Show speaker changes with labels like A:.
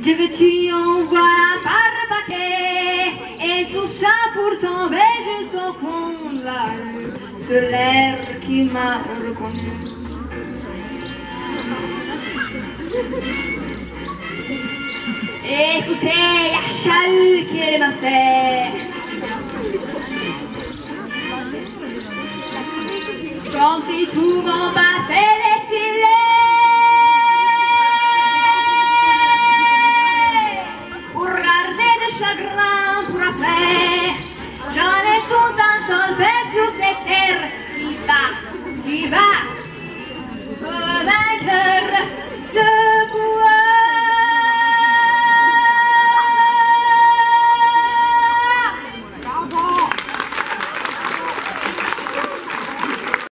A: Je veux tu en voilà par paquet, et tout ça pour tomber jusqu'au fond de la rue, sur l'air qui m'a reconnu. Écoutez, y'a Charles qui m'a fait. Comme si tout m'en passait.